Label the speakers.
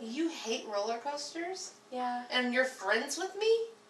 Speaker 1: You hate roller coasters?
Speaker 2: Yeah.
Speaker 1: And you're friends with me?